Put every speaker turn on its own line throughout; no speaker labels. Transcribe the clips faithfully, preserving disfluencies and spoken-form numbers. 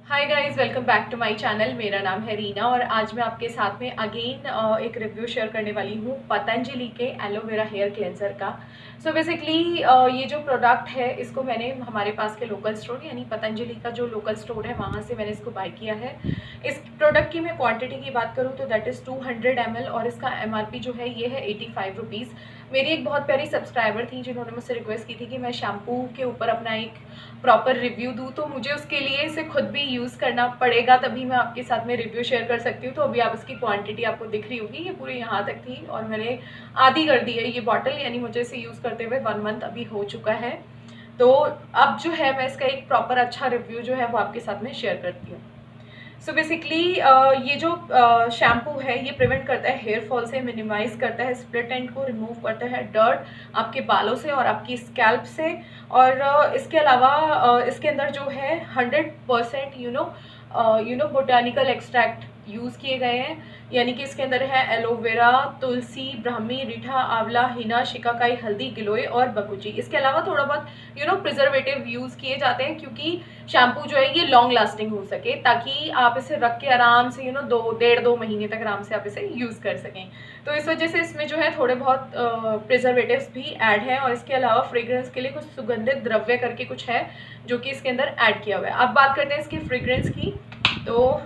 Hi guys, welcome back to my channel. मेरा नाम है रीना और आज मैं आपके साथ में अगेन एक रिव्यू शेयर करने वाली हूँ पतंजलि के एलोवेरा हेयर क्लेंजर का। सो so बेसिकली ये जो प्रोडक्ट है इसको मैंने हमारे पास के लोकल स्टोर यानी पतंजलि का जो लोकल स्टोर है वहाँ से मैंने इसको बाय किया है। इस प्रोडक्ट की मैं क्वांटिटी की बात करूँ तो that is two hundred M L और इसका एम आर पी जो है ये है एटी फाइव रुपीज़। मेरी एक बहुत प्यारी सब्सक्राइबर थी जिन्होंने मुझसे रिक्वेस्ट की थी कि मैं शैम्पू के ऊपर अपना एक प्रॉपर रिव्यू दूँ, तो मुझे उसके लिए इसे खुद भी यूज़ करना पड़ेगा तभी मैं आपके साथ में रिव्यू शेयर कर सकती हूँ। तो अभी आप इसकी क्वांटिटी आपको दिख रही होगी, ये पूरी यहाँ तक थी और मैंने आधी कर दी है ये बॉटल, यानी मुझे इसे यूज़ करते हुए वन मंथ अभी हो चुका है। तो अब जो है मैं इसका एक प्रॉपर अच्छा रिव्यू जो है वो आपके साथ में शेयर करती हूँ। सो so बेसिकली uh, ये जो शैम्पू uh, है ये प्रिवेंट करता है हेयर फॉल से, मिनिमाइज करता है स्प्लिट एंड को, रिमूव करता है डर्ट आपके बालों से और आपकी स्कैल्प से। और uh, इसके अलावा uh, इसके अंदर जो है hundred percent you know you know botanical extract use किए गए हैं, यानी कि इसके अंदर है एलोवेरा, तुलसी, ब्राह्मी, रीठा, आंवला, हिना, शिकाकाई, हल्दी, गिलोय और बकुची। इसके अलावा थोड़ा बहुत यू नो प्रिजर्वेटिव यूज़ किए जाते हैं क्योंकि शैम्पू जो है ये लॉन्ग लास्टिंग हो सके, ताकि आप इसे रख के आराम से यू नो दो डेढ़ दो महीने तक आराम से आप इसे यूज़ कर सकें। तो इस वजह से इसमें जो है थोड़े बहुत प्रिजर्वेटिव्स भी ऐड हैं और इसके अलावा फ्रेग्रेंस के लिए कुछ सुगंधित द्रव्य करके कुछ है जो कि इसके अंदर ऐड किया हुआ है। अब बात करते हैं इसकी फ्रेग्रेंस की। तो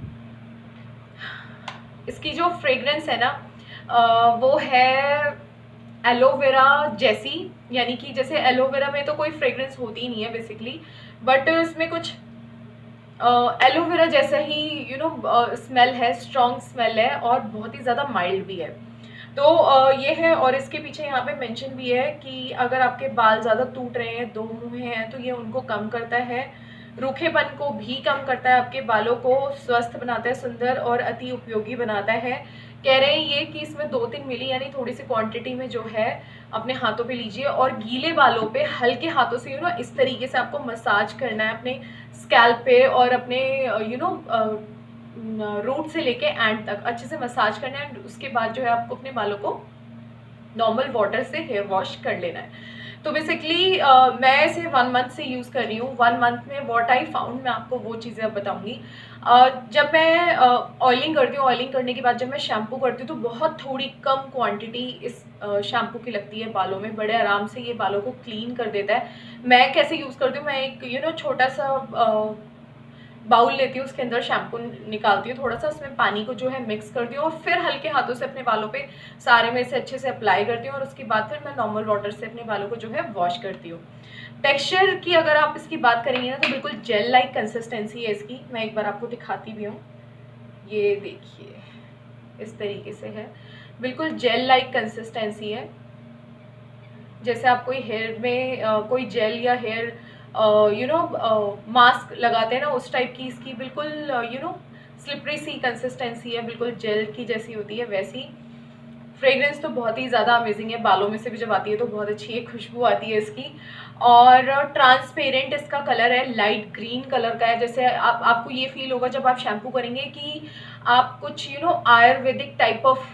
इसकी जो फ्रेग्रेंस है ना आ, वो है एलोवेरा जैसी, यानी कि जैसे एलोवेरा में तो कोई फ्रेग्रेंस होती नहीं है बेसिकली, बट इसमें कुछ एलोवेरा जैसा ही यू नो स्मेल है, स्ट्रॉन्ग स्मेल है और बहुत ही ज़्यादा माइल्ड भी है। तो uh, ये है। और इसके पीछे यहाँ पे मेंशन भी है कि अगर आपके बाल ज़्यादा टूट रहे हैं, दो मुँह हैं, तो ये उनको कम करता है, रूखेपन को भी कम करता है, आपके बालों को स्वस्थ बनाता है, सुंदर और अति उपयोगी बनाता है। कह रहे हैं ये कि इसमें दो तीन मिली यानी थोड़ी सी क्वांटिटी में जो है अपने हाथों पे लीजिए और गीले बालों पे हल्के हाथों से यू नो इस तरीके से आपको मसाज करना है अपने स्कैल्प पे और अपने यू नो रूट से लेके एंड तक अच्छे से मसाज करना है। उसके बाद जो है आपको अपने बालों को नॉर्मल वाटर से हेयर वॉश कर लेना है। तो बेसिकली uh, मैं इसे वन मंथ से यूज़ कर रही हूँ। वन मंथ में व्हाट आई फाउंड मैं आपको वो चीज़ें अब बताऊँगी। uh, जब मैं ऑयलिंग uh, करती हूँ, ऑयलिंग करने के बाद जब मैं शैम्पू करती हूँ तो बहुत थोड़ी कम क्वांटिटी इस शैम्पू uh, की लगती है बालों में, बड़े आराम से ये बालों को क्लीन कर देता है। मैं कैसे यूज़ करती हूँ, मैं एक यू नो छोटा सा uh, बाउल लेती हूँ, उसके अंदर शैम्पू निकालती हूँ, थोड़ा सा उसमें पानी को जो है मिक्स करती हूँ और फिर हल्के हाथों से अपने बालों पे सारे में से अच्छे से अप्लाई करती हूँ और उसके बाद फिर मैं नॉर्मल वाटर से अपने बालों को जो है वॉश करती हूँ। टेक्सचर की अगर आप इसकी बात करेंगे ना तो बिल्कुल जेल लाइक कंसिस्टेंसी है इसकी। मैं एक बार आपको दिखाती भी हूँ, ये देखिए इस तरीके से है, बिल्कुल जेल लाइक कंसिस्टेंसी है। जैसे आप कोई हेयर में आ, कोई जेल या हेयर यू नो मास्क लगाते हैं ना, उस टाइप की इसकी बिल्कुल यू नो स्लिपरी सी कंसिस्टेंसी है, बिल्कुल जेल की जैसी होती है वैसी। फ्रेग्रेंस तो बहुत ही ज़्यादा अमेजिंग है, बालों में से भी जब आती है तो बहुत अच्छी एक खुशबू आती है इसकी। और ट्रांसपेरेंट इसका कलर है, लाइट ग्रीन कलर का है। जैसे आप आपको ये फील होगा जब आप शैम्पू करेंगे कि आप कुछ you know Ayurvedic type of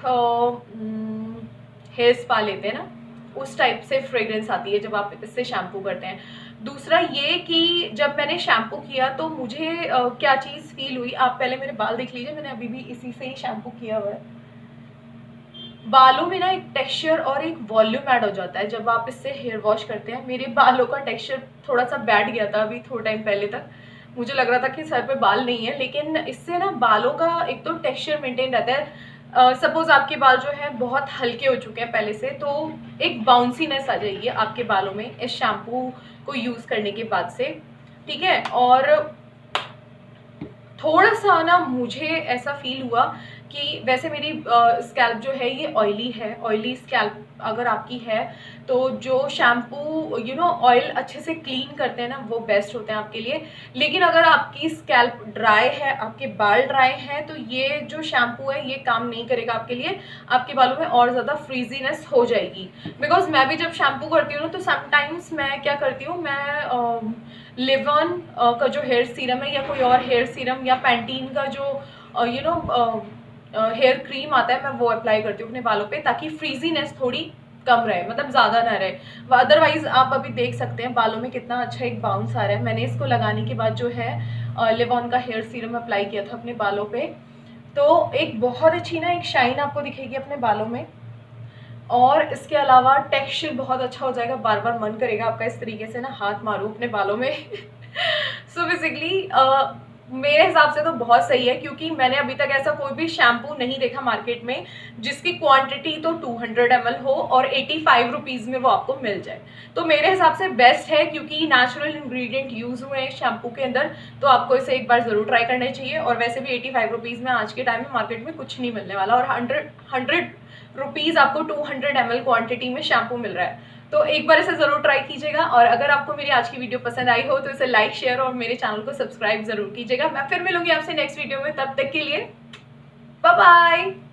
hair spa लेते हैं ना, उस टाइप से फ्रेग्रेंस आती है जब आप इससे शैम्पू करते हैं। दूसरा ये कि जब मैंने शैम्पू किया तो मुझे आ, क्या चीज़ फील हुई, आप पहले मेरे बाल देख लीजिए, मैंने अभी भी इसी से ही शैम्पू किया हुआ है। बालों में ना एक टेक्सचर और एक वॉल्यूम ऐड हो जाता है जब आप इससे हेयर वॉश करते हैं। मेरे बालों का टेक्सचर थोड़ा सा बैठ गया था अभी थोड़ा टाइम पहले तक, मुझे लग रहा था कि सर पे बाल नहीं है, लेकिन इससे ना बालों का एक तो टेक्सचर मेंटेन रहता है। सपोज uh, आपके बाल जो है बहुत हल्के हो चुके हैं पहले से, तो एक बाउंसीनेस आ जाएगी आपके बालों में इस शैम्पू को यूज़ करने के बाद से, ठीक है। और थोड़ा सा ना मुझे ऐसा फील हुआ कि वैसे मेरी स्कैल्प जो है ये ऑयली है, ऑयली स्कैल्प अगर आपकी है तो जो शैम्पू यू नो ऑयल अच्छे से क्लीन करते हैं ना वो बेस्ट होते हैं आपके लिए। लेकिन अगर आपकी स्कैल्प ड्राई है, आपके बाल ड्राई हैं, तो ये जो शैम्पू है ये काम नहीं करेगा आपके लिए, आपके बालों में और ज़्यादा फ्रीजीनेस हो जाएगी। बिकॉज मैं भी जब शैम्पू करती हूँ ना तो समटाइम्स मैं क्या करती हूँ, मैं लिवन का जो हेयर सीरम है या कोई और हेयर सीरम या पैंटीन का जो यू नो हेयर क्रीम आता है मैं वो अप्लाई करती हूँ अपने बालों पे, ताकि फ्रीजीनेस थोड़ी कम रहे, मतलब ज़्यादा ना रहे। अदरवाइज आप अभी देख सकते हैं बालों में कितना अच्छा एक बाउंस आ रहा है। मैंने इसको लगाने के बाद जो है लिवॉन का हेयर सीरम अप्लाई किया था अपने बालों पे। तो एक बहुत अच्छी ना एक शाइन आपको दिखेगी अपने बालों में, और इसके अलावा टेक्सचर बहुत अच्छा हो जाएगा, बार बार मन करेगा आपका इस तरीके से ना हाथ मारूं अपने बालों में। सो बेसिकली मेरे हिसाब से तो बहुत सही है, क्योंकि मैंने अभी तक ऐसा कोई भी शैम्पू नहीं देखा मार्केट में जिसकी क्वांटिटी तो टू हंड्रेड एम एल हो और एटी फाइव रुपीज़ में वो आपको मिल जाए। तो मेरे हिसाब से बेस्ट है, क्योंकि नेचुरल इंग्रेडिएंट यूज़ हुए हैं शैम्पू के अंदर, तो आपको इसे एक बार ज़रूर ट्राई करना चाहिए। और वैसे भी एटी फाइव रुपीज़ में आज के टाइम में मार्केट में कुछ नहीं मिलने वाला, और हंड्रेड हंड्रेड रुपीज़ आपको two hundred M L quantity में शैम्पू मिल रहा है। तो एक बार इसे ज़रूर ट्राई कीजिएगा, और अगर आपको मेरी आज की वीडियो पसंद आई हो तो इसे लाइक, शेयर और मेरे चैनल को सब्सक्राइब ज़रूर कीजिएगा। मैं फिर मिलूंगी आपसे नेक्स्ट वीडियो में, तब तक के लिए बाय बाय।